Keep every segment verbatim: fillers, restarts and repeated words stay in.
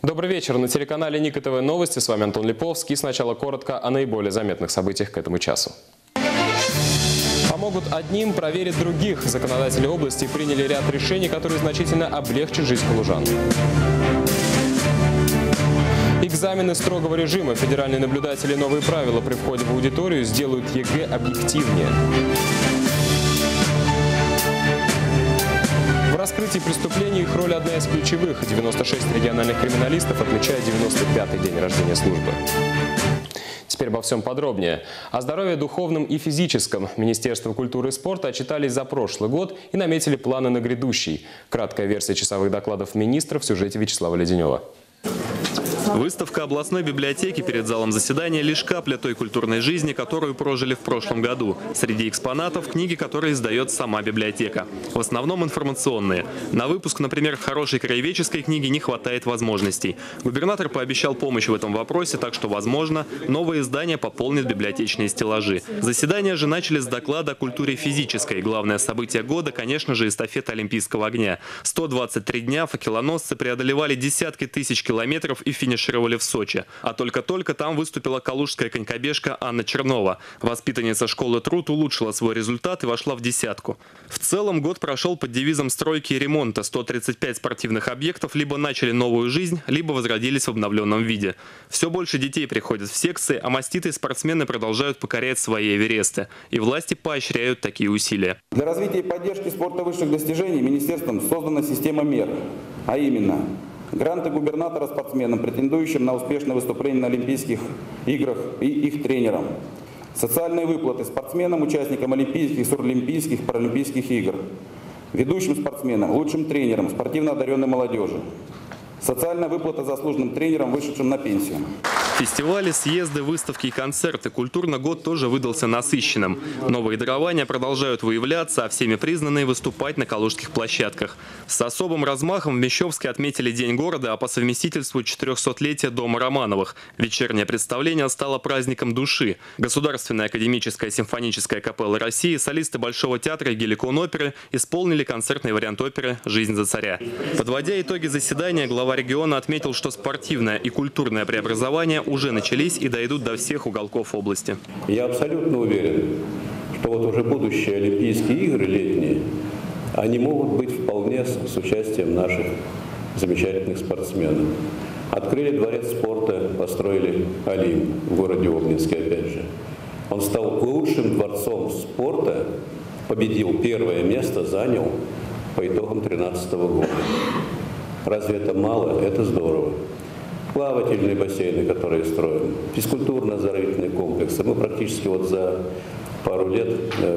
Добрый вечер. На телеканале Ника ТВ новости. С вами Антон Липовский. Сначала коротко о наиболее заметных событиях к этому часу. Помогут одним, проверят других. Законодатели области приняли ряд решений, которые значительно облегчат жизнь калужан. Экзамены строгого режима. Федеральные наблюдатели новые правила при входе в аудиторию сделают ЕГЭ объективнее. В раскрытии преступлений их роль одна из ключевых. девяносто шесть региональных криминалистов отмечают девяносто пятый день рождения службы. Теперь обо всем подробнее. О здоровье духовном и физическом. Министерство культуры и спорта отчитались за прошлый год и наметили планы на грядущий. Краткая версия часовых докладов министров в сюжете Вячеслава Леденева. Выставка областной библиотеки перед залом заседания – лишь капля той культурной жизни, которую прожили в прошлом году. Среди экспонатов – книги, которые издает сама библиотека. В основном информационные. На выпуск, например, хорошей краеведческой книги не хватает возможностей. Губернатор пообещал помощь в этом вопросе, так что, возможно, новое издание пополнит библиотечные стеллажи. Заседания же начали с доклада о культуре физической. Главное событие года, конечно же, эстафета Олимпийского огня. сто двадцать три дня факелоносцы преодолевали десятки тысяч километров и финишировали в Сочи. А только-только там выступила калужская конькобежка Анна Чернова. Воспитанница школы «Труд» улучшила свой результат и вошла в десятку. В целом год прошел под девизом стройки и ремонта. сто тридцать пять спортивных объектов либо начали новую жизнь, либо возродились в обновленном виде. Все больше детей приходят в секции, а маститые спортсмены продолжают покорять свои эвересты. И власти поощряют такие усилия. Для развития и поддержки спорта высших достижений министерством создана система мер, а именно гранты губернатора спортсменам, претендующим на успешное выступление на Олимпийских играх и их тренерам. Социальные выплаты спортсменам, участникам Олимпийских, Суролимпийских, Паралимпийских игр. Ведущим спортсменам, лучшим тренерам, спортивно одаренной молодежи. Социальная выплата заслуженным тренерам, вышедшим на пенсию. Фестивали, съезды, выставки и концерты. Культурный год тоже выдался насыщенным. Новые дарования продолжают выявляться, а всеми признанные выступать на калужских площадках. С особым размахом в Мещовске отметили День города, а по совместительству четырехсотлетие Дома Романовых. Вечернее представление стало праздником души. Государственная академическая симфоническая капелла России, солисты Большого театра и Геликон оперы исполнили концертный вариант оперы «Жизнь за царя». Подводя итоги заседания, глава региона отметил, что спортивное и культурное преобразование уже начались и дойдут до всех уголков области. Я абсолютно уверен, что вот уже будущие Олимпийские игры летние, они могут быть вполне с, с участием наших замечательных спортсменов. Открыли дворец спорта, построили Олимп в городе Обнинске, опять же. Он стал лучшим дворцом спорта, победил, первое место занял по итогам две тысячи тринадцатого года. Разве это мало? Это здорово. Плавательные бассейны, которые строим, физкультурно-оздоровительные комплексы. Мы практически вот за пару лет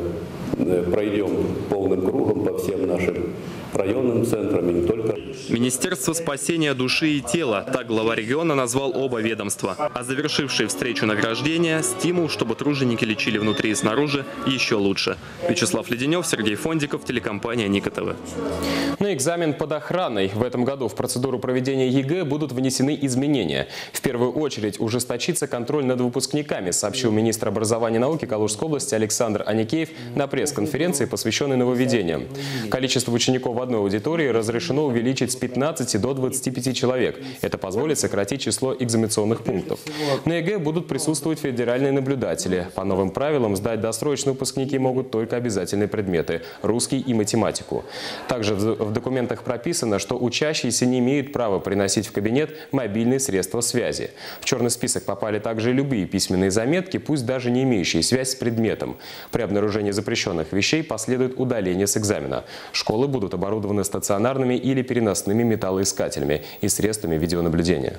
пройдем полным кругом по всем нашим районным центрам и не только. Министерство спасения души и тела. Так глава региона назвал оба ведомства. А завершившие встречу награждения – стимул, чтобы труженики лечили внутри и снаружи еще лучше. Вячеслав Леденев, Сергей Фондиков, телекомпания Ника ТВ. На экзамен под охраной. В этом году в процедуру проведения ЕГЭ будут внесены изменения. В первую очередь ужесточится контроль над выпускниками, сообщил министр образования и науки Калужской области Александр Аникеев на пресс-конференции, посвященной нововведениям. Количество учеников в одной аудитории разрешено увеличить с пятнадцати до двадцати пяти человек. Это позволит сократить число экзаменационных пунктов. На ЕГЭ будут присутствовать федеральные наблюдатели. По новым правилам сдать досрочно выпускники могут только обязательные предметы – русский и математику. Также в документах прописано, что учащиеся не имеют права приносить в кабинет мобильные средства связи. В черный список попали также любые письменные заметки, пусть даже не имеющие связь с предметом. При обнаружении запрещенных вещей последует удаление с экзамена. Школы будут оборудованы оборудованы стационарными или переносными металлоискателями и средствами видеонаблюдения.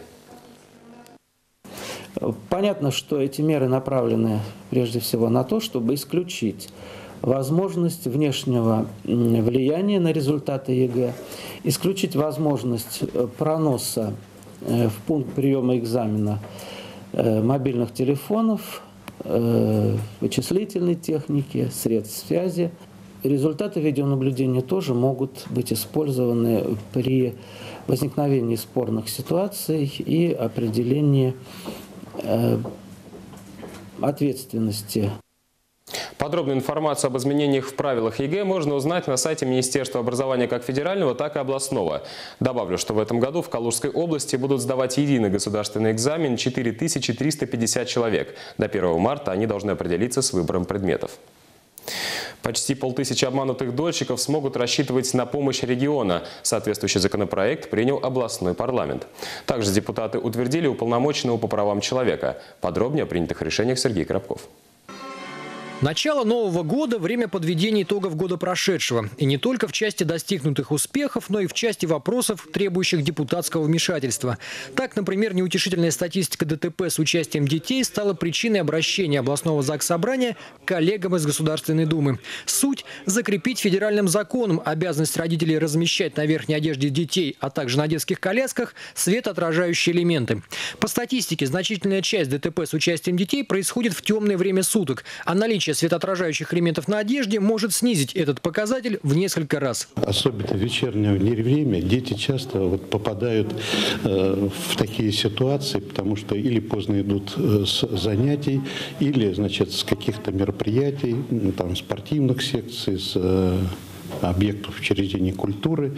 Понятно, что эти меры направлены прежде всего на то, чтобы исключить возможность внешнего влияния на результаты ЕГЭ, исключить возможность проноса в пункт приема экзамена мобильных телефонов, вычислительной техники, средств связи. Результаты видеонаблюдения тоже могут быть использованы при возникновении спорных ситуаций и определении э, ответственности. Подробную информацию об изменениях в правилах ЕГЭ можно узнать на сайте Министерства образования как федерального, так и областного. Добавлю, что в этом году в Калужской области будут сдавать единый государственный экзамен четыре тысячи триста пятьдесят человек. До первого марта они должны определиться с выбором предметов. Почти полтысячи обманутых дольщиков смогут рассчитывать на помощь региона. Соответствующий законопроект принял областной парламент. Также депутаты утвердили уполномоченного по правам человека. Подробнее о принятых решениях Сергей Коробков. Начало Нового года – время подведения итогов года прошедшего. И не только в части достигнутых успехов, но и в части вопросов, требующих депутатского вмешательства. Так, например, неутешительная статистика ДТП с участием детей стала причиной обращения областного заксобрания к коллегам из Государственной Думы. Суть – закрепить федеральным законом обязанность родителей размещать на верхней одежде детей, а также на детских колясках светоотражающие элементы. По статистике, значительная часть ДТП с участием детей происходит в темное время суток, а наличие светоотражающих элементов на одежде может снизить этот показатель в несколько раз. Особенно в вечернее время дети часто вот попадают э, в такие ситуации, потому что или поздно идут с занятий, или, значит, с каких-то мероприятий, ну, там, спортивных секций, с э, объектов учреждений культуры.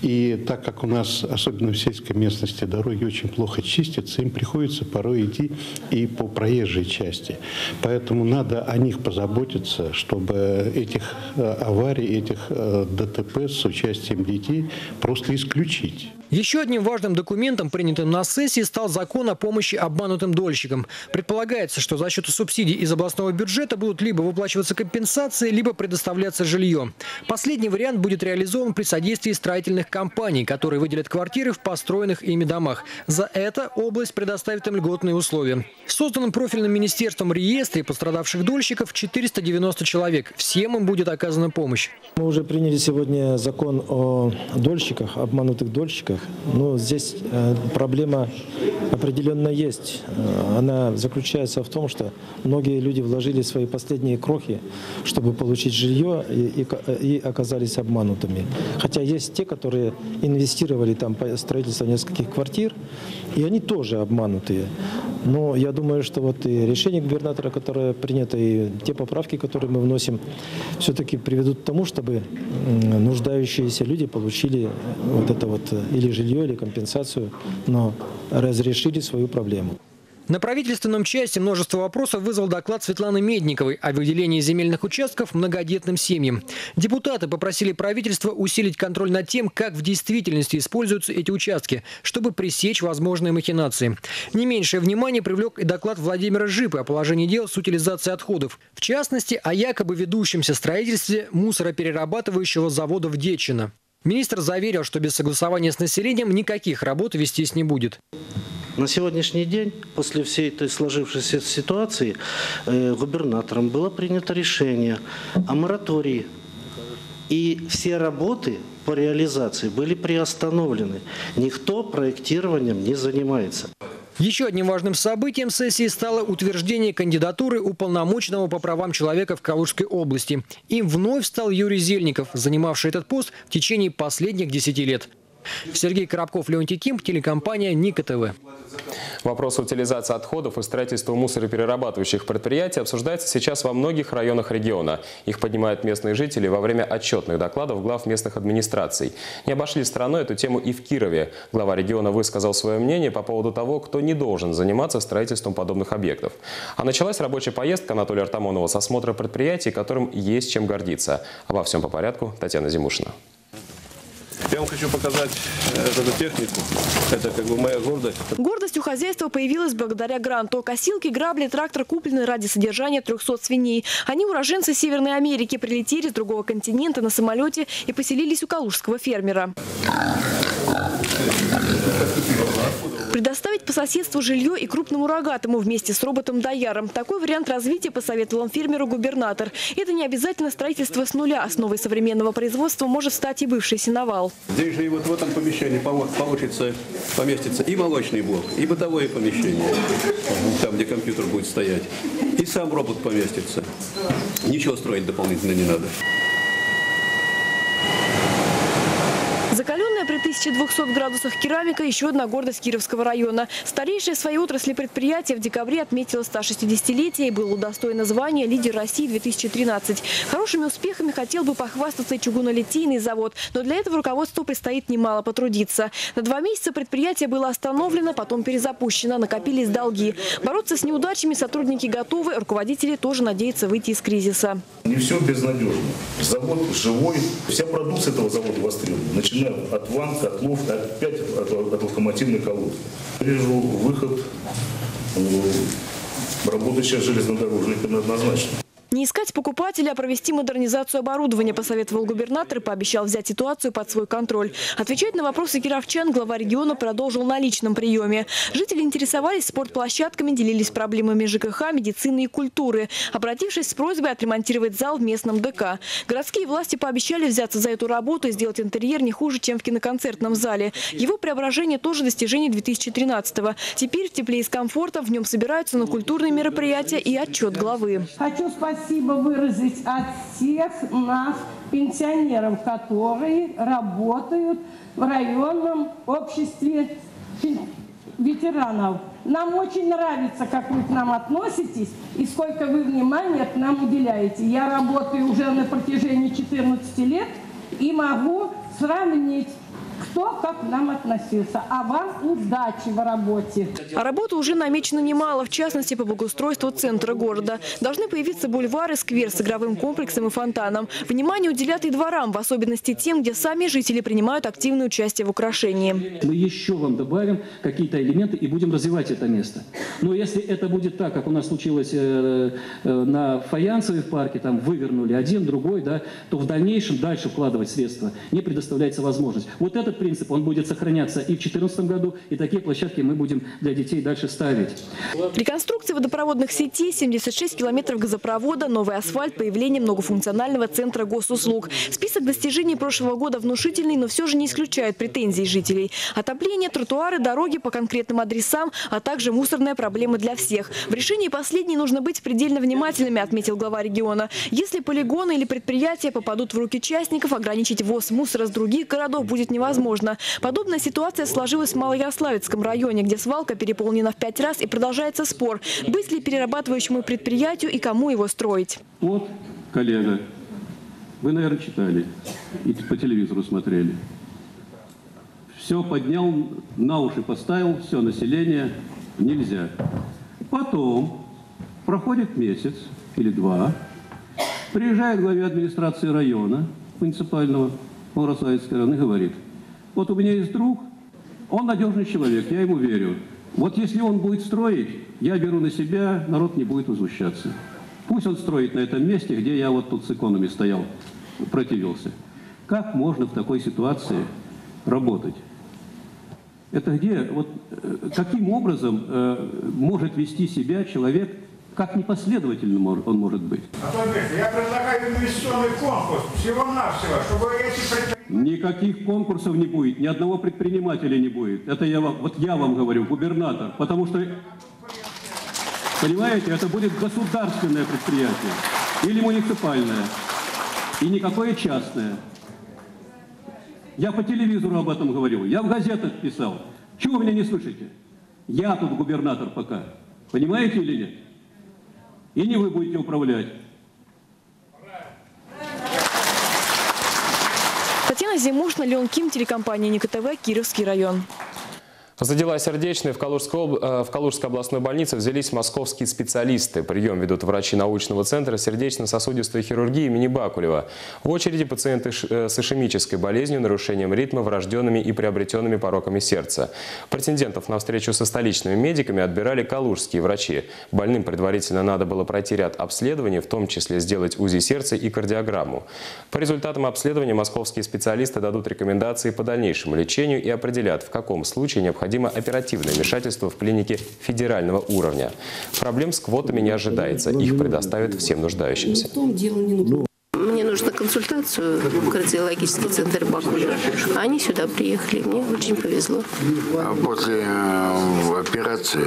И так как у нас, особенно в сельской местности, дороги очень плохо чистятся, им приходится порой идти и по проезжей части. Поэтому надо о них позаботиться, чтобы этих аварий, этих ДТП с участием детей просто исключить. Еще одним важным документом, принятым на сессии, стал закон о помощи обманутым дольщикам. Предполагается, что за счет субсидий из областного бюджета будут либо выплачиваться компенсации, либо предоставляться жилье. Последний вариант будет реализован при содействии строительных компаний, которые выделят квартиры в построенных ими домах. За это область предоставит им льготные условия. В созданном профильным министерством реестре пострадавших дольщиков четыреста девяносто человек. Всем им будет оказана помощь. Мы уже приняли сегодня закон о дольщиках, обманутых дольщиках. Но здесь проблема определенно есть. Она заключается в том, что многие люди вложили свои последние крохи, чтобы получить жилье, и, и, и оказались обманутыми. Хотя есть те, которые инвестировали там по строительству нескольких квартир, и они тоже обманутые. Но я думаю, что вот и решение губернатора, которое принято, и те поправки, которые мы вносим, все-таки приведут к тому, чтобы нуждающиеся люди получили вот это вот или жилье, или компенсацию, но разрешили свою проблему. На правительственном части множество вопросов вызвал доклад Светланы Медниковой о выделении земельных участков многодетным семьям. Депутаты попросили правительство усилить контроль над тем, как в действительности используются эти участки, чтобы пресечь возможные махинации. Не меньшее внимание привлек и доклад Владимира Жипы о положении дел с утилизацией отходов. В частности, о якобы ведущемся строительстве мусороперерабатывающего завода в Детчино. Министр заверил, что без согласования с населением никаких работ вестись не будет. На сегодняшний день, после всей этой сложившейся ситуации, э, губернатором было принято решение о моратории. И все работы по реализации были приостановлены. Никто проектированием не занимается. Еще одним важным событием сессии стало утверждение кандидатуры уполномоченного по правам человека в Калужской области. Им вновь стал Юрий Зельников, занимавший этот пост в течение последних десяти лет. Сергей Коробков, Леонтий Ким, телекомпания Ника ТВ. Вопрос утилизации отходов и строительства мусороперерабатывающих предприятий обсуждается сейчас во многих районах региона. Их поднимают местные жители во время отчетных докладов глав местных администраций. Не обошли стороной эту тему и в Кирове. Глава региона высказал свое мнение по поводу того, кто не должен заниматься строительством подобных объектов. А началась рабочая поездка Анатолия Артамонова с осмотра предприятий, которым есть чем гордиться. Обо всем по порядку. Татьяна Зимушина. Я вам хочу показать эту технику. Это как бы моя гордость. Гордость у хозяйства появилась благодаря гранту. Косилки, грабли, трактор куплены ради содержания трехсот свиней. Они уроженцы Северной Америки, прилетели с другого континента на самолете и поселились у калужского фермера. Предоставить по соседству жилье и крупному рогатому вместе с роботом-дояром. Такой вариант развития посоветовал фермеру губернатор. Это не обязательно строительство с нуля. Основой современного производства может стать и бывший сеновал. Здесь же и вот в этом помещении получится, поместится и молочный блок, и бытовое помещение, там, где компьютер будет стоять. И сам робот поместится. Ничего строить дополнительно не надо. Закаленная при тысяче двухсот градусах керамика – еще одна гордость Кировского района. Старейшее в своей отрасли предприятие в декабре отметило сто шестидесятилетие и было удостоено звания «Лидер России-две тысячи тринадцать». Хорошими успехами хотел бы похвастаться и чугунолитейный завод, но для этого руководству предстоит немало потрудиться. На два месяца предприятие было остановлено, потом перезапущено, накопились долги. Бороться с неудачами сотрудники готовы, руководители тоже надеются выйти из кризиса. Не все безнадежно. Завод живой, вся продукция этого завода востребована, начиная от ванн, котлов, опять от, от локомотивной колодки. Вижу выход работающих железнодорожников однозначно. Не искать покупателя, а провести модернизацию оборудования, посоветовал губернатор и пообещал взять ситуацию под свой контроль. Отвечать на вопросы кировчан глава региона продолжил на личном приеме. Жители интересовались спортплощадками, делились проблемами ЖКХ, медицины и культуры, обратившись с просьбой отремонтировать зал в местном ДК. Городские власти пообещали взяться за эту работу и сделать интерьер не хуже, чем в киноконцертном зале. Его преображение тоже достижение две тысячи тринадцатого. Теперь в тепле и с комфортом в нем собираются на культурные мероприятия и отчет главы. Хочу спасибо выразить от всех нас, пенсионеров, которые работают в районном обществе ветеранов. Нам очень нравится, как вы к нам относитесь и сколько вы внимания к нам уделяете. Я работаю уже на протяжении четырнадцати лет и могу сравнить, кто как к нам относился. А вам удачи в работе. А работы уже намечено немало, в частности, по благоустройству центра города. Должны появиться бульвары, сквер с игровым комплексом и фонтаном. Внимание уделят и дворам, в особенности тем, где сами жители принимают активное участие в украшении. Мы еще вам добавим какие-то элементы и будем развивать это место. Но если это будет так, как у нас случилось э, э, на Фаянсовой в парке, там вывернули один, другой, да, то в дальнейшем дальше вкладывать средства не предоставляется возможность. Вот это Этот принцип, он будет сохраняться и в две тысячи четырнадцатом году, и такие площадки мы будем для детей дальше ставить. Реконструкция водопроводных сетей, семьдесят шесть километров газопровода, новый асфальт, появление многофункционального центра госуслуг. Список достижений прошлого года внушительный, но все же не исключает претензий жителей. Отопление, тротуары, дороги по конкретным адресам, а также мусорная проблема для всех. В решении последней нужно быть предельно внимательными, отметил глава региона. Если полигоны или предприятия попадут в руки частников, ограничить ввоз мусора с других городов будет невозможно. Подобная ситуация сложилась в Малоярославецком районе, где свалка переполнена в пять раз и продолжается спор, быть ли перерабатывающему предприятию и кому его строить. Вот, коллега, вы, наверное, читали и по телевизору смотрели. Все поднял, на уши поставил, все население, нельзя. Потом проходит месяц или два, приезжает глава администрации района муниципального Малоярославецкого района и говорит: вот у меня есть друг, он надежный человек, я ему верю. Вот если он будет строить, я беру на себя, народ не будет возмущаться. Пусть он строит на этом месте, где я вот тут с иконами стоял, противился. Как можно в такой ситуации работать? Это где, вот каким образом э, может вести себя человек, как непоследовательным он может быть? Я предлагаю инвестиционный конкурс всего-навсего, чтобы эти предприятия... Никаких конкурсов не будет, ни одного предпринимателя не будет. Это я вам, вот я вам говорю, губернатор, потому что, понимаете, это будет государственное предприятие или муниципальное, и никакое частное. Я по телевизору об этом говорил, я в газетах писал. Чего вы меня не слышите? Я тут губернатор пока. Понимаете или нет? И не вы будете управлять. Татьяна Зимушна, Леон Ким, телекомпания Ника ТВ, Кировский район. За дела сердечные в Калужской, в Калужской областной больнице взялись московские специалисты. Прием ведут врачи научного центра сердечно-сосудистой хирургии имени Бакулева. В очереди пациенты с ишемической болезнью, нарушением ритма, врожденными и приобретенными пороками сердца. Претендентов на встречу со столичными медиками отбирали калужские врачи. Больным предварительно надо было пройти ряд обследований, в том числе сделать УЗИ сердца и кардиограмму. По результатам обследования московские специалисты дадут рекомендации по дальнейшему лечению и определят, в каком случае необходимо Необходимо оперативное вмешательство в клинике федерального уровня. Проблем с квотами не ожидается. Их предоставят всем нуждающимся. Мне нужна консультацию в кардиологический центр Бакулева. Они сюда приехали. Мне очень повезло. После операции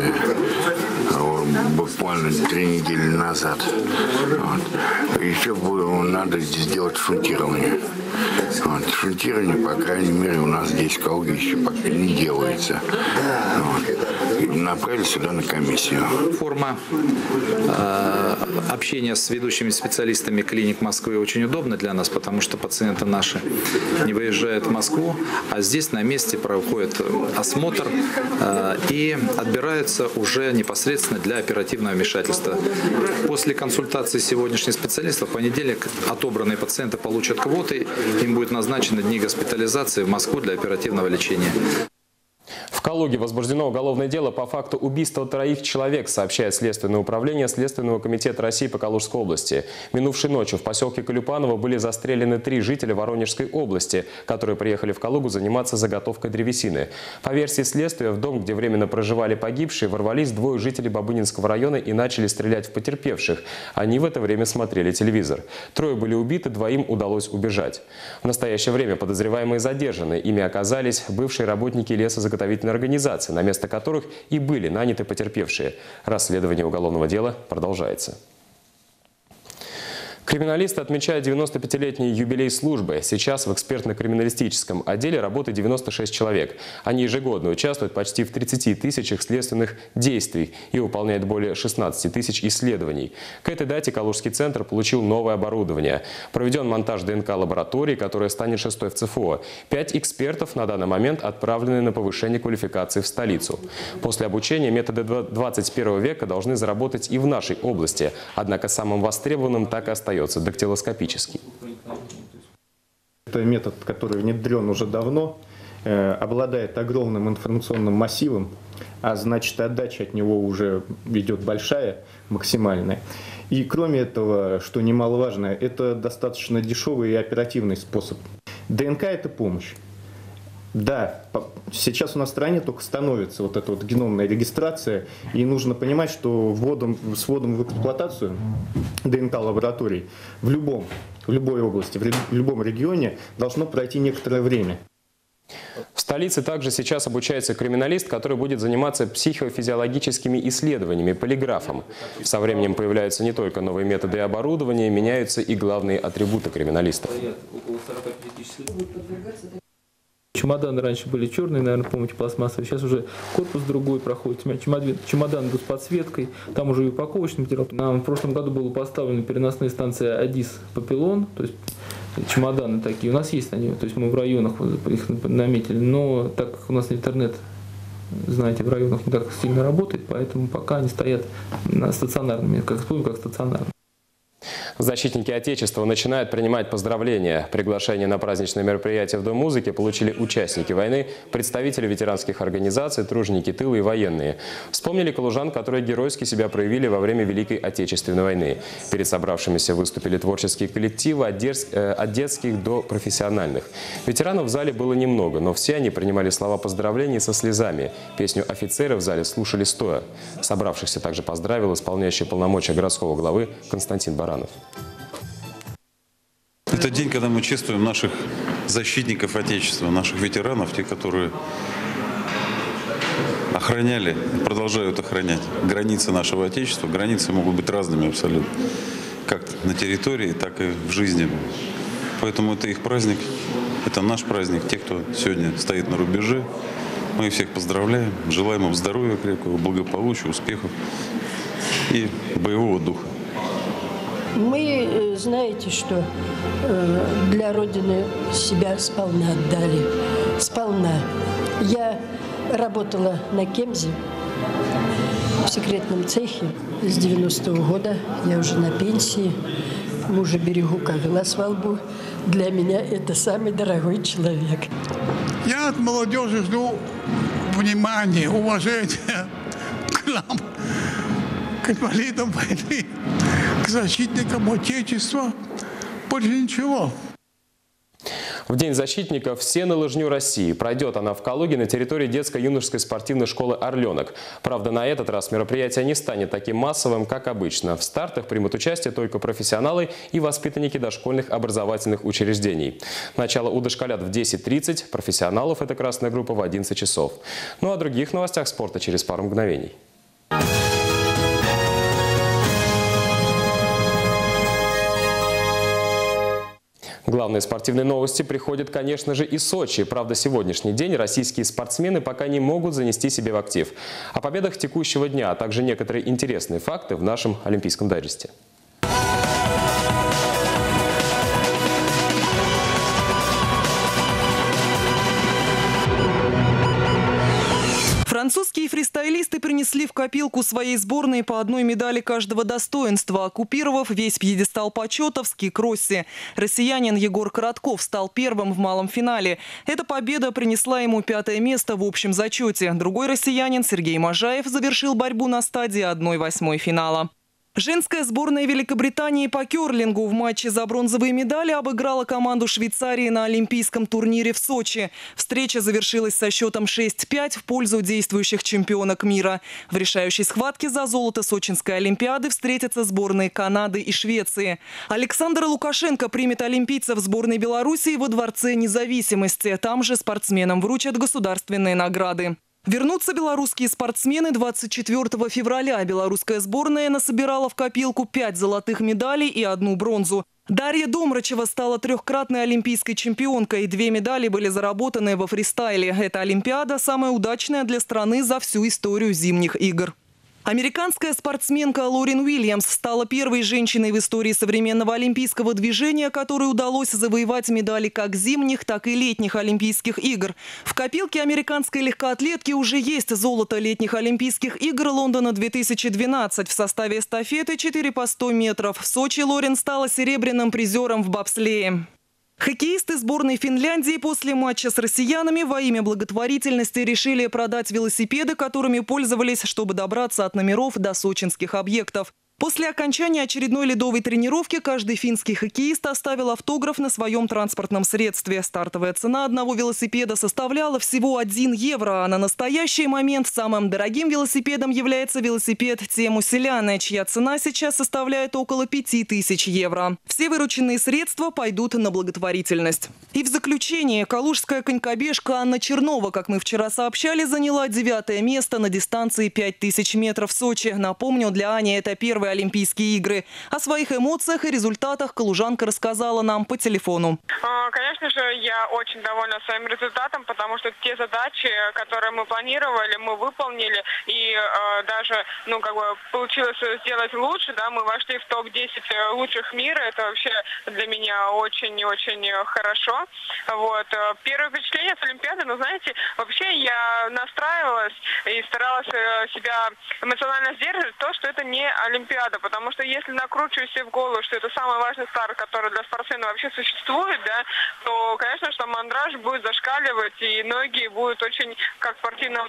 буквально три недели назад. Вот. Еще надо сделать шунтирование. Вот. Шунтирование, по крайней мере, у нас здесь в Калуге еще пока не делается. Вот. И направили сюда на комиссию. Форма э, общения с ведущими специалистами клиник Москвы очень удобна для нас, потому что пациенты наши не выезжают в Москву, а здесь на месте проходит осмотр э, и отбираются уже непосредственно для оперативного вмешательства. После консультации сегодняшних специалистов в понедельник отобранные пациенты получат квоты, им будет назначены дни госпитализации в Москву для оперативного лечения. В Калуге возбуждено уголовное дело по факту убийства троих человек, сообщает Следственное управление Следственного комитета России по Калужской области. Минувшей ночью в поселке Колюпаново были застрелены три жителя Воронежской области, которые приехали в Калугу заниматься заготовкой древесины. По версии следствия, в дом, где временно проживали погибшие, ворвались двое жителей Бабынинского района и начали стрелять в потерпевших. Они в это время смотрели телевизор. Трое были убиты, двоим удалось убежать. В настоящее время подозреваемые задержаны. Ими оказались бывшие работники лесозаготовительной организации, на место которых и были наняты потерпевшие. Расследование уголовного дела продолжается. Криминалисты отмечают девяностопятилетний юбилей службы. Сейчас в экспертно-криминалистическом отделе работает девяносто шесть человек. Они ежегодно участвуют почти в тридцати тысячах следственных действий и выполняют более шестнадцати тысяч исследований. К этой дате Калужский центр получил новое оборудование. Проведен монтаж ДНК-лаборатории, которая станет шестой в ЦФО. Пять экспертов на данный момент отправлены на повышение квалификации в столицу. После обучения методы двадцать первого века должны заработать и в нашей области. Однако самым востребованным так и остается дактилоскопический. Это метод, который внедрен уже давно, э, обладает огромным информационным массивом, а значит отдача от него уже идет большая, максимальная. И кроме этого, что немаловажно, это достаточно дешевый и оперативный способ. ДНК – это помощь. Да, сейчас у нас в стране только становится вот эта вот геномная регистрация, и нужно понимать, что вводом, с вводом в эксплуатацию ДНК-лабораторий в любом, в любой области, в любом регионе должно пройти некоторое время. В столице также сейчас обучается криминалист, который будет заниматься психофизиологическими исследованиями, полиграфом. Со временем появляются не только новые методы и оборудование, меняются и главные атрибуты криминалистов. Чемоданы раньше были черные, наверное, помните, пластмассовые. Сейчас уже корпус другой проходит. Чемоданы идут с подсветкой, там уже и упаковочный материал. Нам в прошлом году была поставлена переносная станция Адис Папилон, то есть чемоданы такие. У нас есть они, то есть мы в районах их наметили, но так как у нас интернет, знаете, в районах не так сильно работает, поэтому пока они стоят стационарными, как вспомним, как стационарные. Защитники Отечества начинают принимать поздравления. Приглашение на праздничное мероприятие в Дом музыки получили участники войны, представители ветеранских организаций, труженики тыла и военные. Вспомнили калужан, которые геройски себя проявили во время Великой Отечественной войны. Перед собравшимися выступили творческие коллективы от детских до профессиональных. Ветеранов в зале было немного, но все они принимали слова поздравлений со слезами. Песню «Офицеры» в зале слушали стоя. Собравшихся также поздравил исполняющий полномочия городского главы Константин Баранов. Это день, когда мы чествуем наших защитников Отечества, наших ветеранов, те, которые охраняли, продолжают охранять границы нашего Отечества. Границы могут быть разными абсолютно, как на территории, так и в жизни. Поэтому это их праздник, это наш праздник. Те, кто сегодня стоит на рубеже, мы всех поздравляем, желаем им здоровья крепкого, благополучия, успехов и боевого духа. Мы, знаете, что для Родины себя сполна отдали. Сполна. Я работала на Кемзе в секретном цехе с девяностого года. Я уже на пенсии. Мужа берегу, как глаз во лбу. Для меня это самый дорогой человек. Я от молодежи жду внимания, уважения к нам, к инвалидам войны, к защитникам Отечества. Больше ничего. В День защитника все на лыжню России. Пройдет она в Калуге на территории детско-юношеской спортивной школы «Орленок». Правда, на этот раз мероприятие не станет таким массовым, как обычно. В стартах примут участие только профессионалы и воспитанники дошкольных образовательных учреждений. Начало у дошколят в десять тридцать, профессионалов эта красная группа в одиннадцать часов. Ну а о других новостях спорта через пару мгновений. Главные спортивные новости приходят, конечно же, из Сочи. Правда, сегодняшний день российские спортсмены пока не могут занести себе в актив. О победах текущего дня, а также некоторые интересные факты в нашем Олимпийском дайджесте. Французские фристайлисты принесли в копилку своей сборной по одной медали каждого достоинства, оккупировав весь пьедестал почета в ски-кроссе. Россиянин Егор Коротков стал первым в малом финале. Эта победа принесла ему пятое место в общем зачете. Другой россиянин Сергей Можаев завершил борьбу на стадии одной восьмой финала. Женская сборная Великобритании по керлингу в матче за бронзовые медали обыграла команду Швейцарии на олимпийском турнире в Сочи. Встреча завершилась со счетом шесть пять в пользу действующих чемпионок мира. В решающей схватке за золото Сочинской Олимпиады встретятся сборные Канады и Швеции. Александр Лукашенко примет олимпийцев сборной Белоруссии во Дворце независимости. Там же спортсменам вручат государственные награды. Вернутся белорусские спортсмены двадцать четвёртого февраля. Белорусская сборная насобирала в копилку пять золотых медалей и одну бронзу. Дарья Домрачева стала трехкратной олимпийской чемпионкой. Две медали были заработаны во фристайле. Эта олимпиада самая удачная для страны за всю историю зимних игр. Американская спортсменка Лорен Уильямс стала первой женщиной в истории современного олимпийского движения, которой удалось завоевать медали как зимних, так и летних Олимпийских игр. В копилке американской легкоатлетки уже есть золото летних Олимпийских игр Лондона две тысячи двенадцать в составе эстафеты четыре по сто метров. В Сочи Лорен стала серебряным призером в бобслее. Хоккеисты сборной Финляндии после матча с россиянами во имя благотворительности решили продать велосипеды, которыми пользовались, чтобы добраться от номеров до сочинских объектов. После окончания очередной ледовой тренировки каждый финский хоккеист оставил автограф на своем транспортном средстве. Стартовая цена одного велосипеда составляла всего один евро, а на настоящий момент самым дорогим велосипедом является велосипед Тему Селяны, чья цена сейчас составляет около пяти тысяч евро. Все вырученные средства пойдут на благотворительность. И в заключение, калужская конькобежка Анна Чернова, как мы вчера сообщали, заняла девятое место на дистанции пять тысяч метров в Сочи. Напомню, для Ани это первый Олимпийские игры. О своих эмоциях и результатах калужанка рассказала нам по телефону. Конечно же, я очень довольна своим результатом, потому что те задачи, которые мы планировали, мы выполнили. И э, даже, ну, как бы получилось сделать лучше. Да, мы вошли в топ десять лучших мира. Это вообще для меня очень-очень хорошо. Вот. Первое впечатление с Олимпиады, ну, знаете, вообще я настраивалась и старалась себя эмоционально сдерживать, то, что это не Олимпиада. Потому что если накручиваю себе в голову, что это самый важный старт, который для спортсмена вообще существует, да, то, конечно, что мандраж будет зашкаливать, и ноги будут очень, как в спортивном,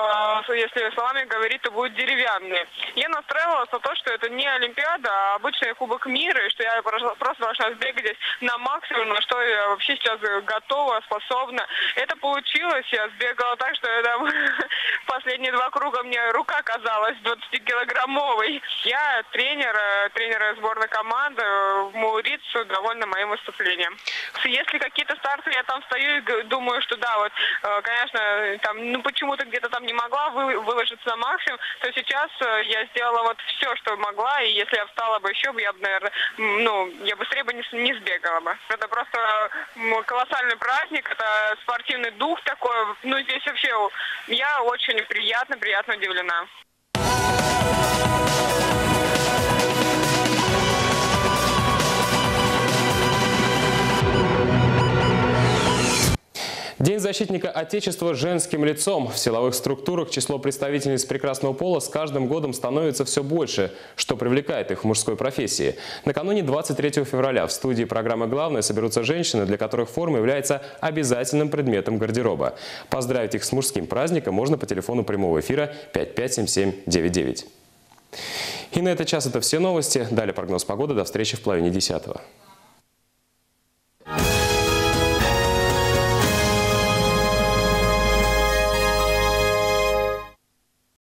э, если словами говорить, то будут деревянные. Я настраивалась на то, что это не Олимпиада, а обычный Кубок мира, и что я просто должна сбегать здесь на максимум, на что я вообще сейчас готова, способна. Это получилось, я сбегала так, что это, последние два круга мне рука казалась двадцатикилограммовой. Я тренер, тренер сборной команды Маурицу довольна моим выступлением. Если какие-то старты, я там стою и думаю, что да, вот, конечно, там, ну почему-то где-то там не могла вы, выложиться на максимум, то сейчас я сделала вот все, что могла, и если я встала бы еще, я бы, наверное, ну, я быстрее бы не, не сбегала бы. Это просто колоссальный праздник, это спортивный дух такой, ну здесь вообще я очень приятно, приятно удивлена. День защитника Отечества женским лицом. В силовых структурах число представительниц прекрасного пола с каждым годом становится все больше, что привлекает их в мужской профессии. Накануне двадцать третьего февраля в студии программы «Главное» соберутся женщины, для которых форма является обязательным предметом гардероба. Поздравить их с мужским праздником можно по телефону прямого эфира пять пять семь семь девять девять. И на этот час это все новости. Далее прогноз погоды. До встречи в половине десятого.